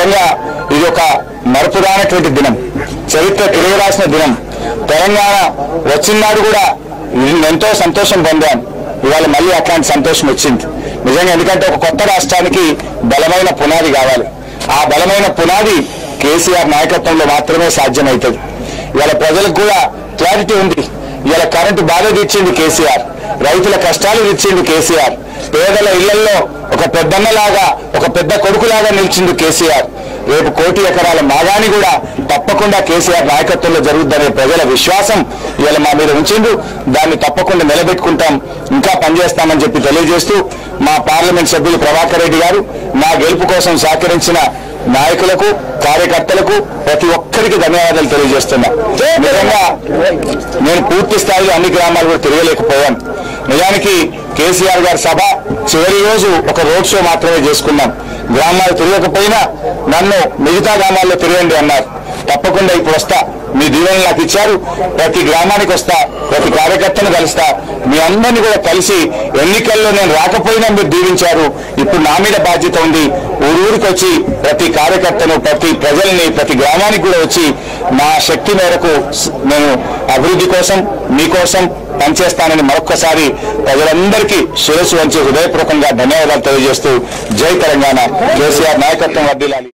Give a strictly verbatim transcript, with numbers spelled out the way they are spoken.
నిజంగా ఇది ఒక మరపురానటువంటి దినం, చరిత్ర తిరగరాసిన దినం. తెలంగాణ వచ్చినాడు కూడా ఎంతో సంతోషం పొందాం. ఇవాళ మళ్ళీ అట్లాంటి సంతోషం వచ్చింది నిజంగా. ఎందుకంటే ఒక కొత్త రాష్ట్రానికి బలమైన పునాది కావాలి. ఆ బలమైన పునాది కేసీఆర్ నాయకత్వంలో మాత్రమే సాధ్యమవుతుంది. ఇవాళ ప్రజలకు కూడా క్లారిటీ ఉంది. ఇవాళ కరెంటు బాధ తీర్చింది కేసీఆర్, రైతుల కష్టాలు తీర్చింది కేసీఆర్, పేదల ఇళ్లలో ఒక పెద్దన్నలాగా ఒక పెద్ద కొడుకులాగా నిలిచింది కేసీఆర్. రేపు కోటి ఎకరాల మాగాని కూడా తప్పకుండా కేసీఆర్ నాయకత్వంలో జరుగుతుందనే ప్రజల విశ్వాసం ఇవాళ మా మీద ఉంచిండు. దాన్ని తప్పకుండా నిలబెట్టుకుంటాం, ఇంకా పనిచేస్తామని చెప్పి తెలియజేస్తూ మా పార్లమెంట్ సభ్యులు ప్రభాకర్ రెడ్డి గారు నా గెలుపు కోసం సహకరించిన నాయకులకు కార్యకర్తలకు ప్రతి ఒక్కరికి ధన్యవాదాలు తెలియజేస్తున్నా. నిజంగా నేను పూర్తి స్థాయిలో అన్ని గ్రామాలు కూడా తిరగలేకపోయాను. నిజానికి కేసీఆర్ గారి సభ చివరి రోజు ఒక రోడ్ షో మాత్రమే చేసుకున్నాం. గ్రామాలు తిరగకపోయినా నన్ను మిగతా గ్రామాల్లో తిరగండి అన్నారు. తప్పకుండా ఇప్పుడు వస్తా, మీ దీవెనలు నాకు ఇచ్చారు, ప్రతి గ్రామానికి వస్తా, ప్రతి కార్యకర్తను కలుస్తా, మీ అందరినీ కూడా కలిసి ఎన్నికల్లో నేను రాకపోయినా మీరు దీవించారు, ఇప్పుడు నా మీద బాధ్యత ఉంది. ఊరూరికి వచ్చి ప్రతి కార్యకర్తను ప్రతి ప్రజల్ని ప్రతి గ్రామానికి కూడా వచ్చి నా శక్తి మేరకు నేను అభివృద్ధి కోసం మీకోసం పనిచేస్తానని మరొక్కసారి ప్రజలందరికీ శిరస్సు వంచి హృదయపూర్వకంగా ధన్యవాదాలు తెలియజేస్తూ జై తెలంగాణ, కేసీఆర్ నాయకత్వం వర్ధిల్లాలి.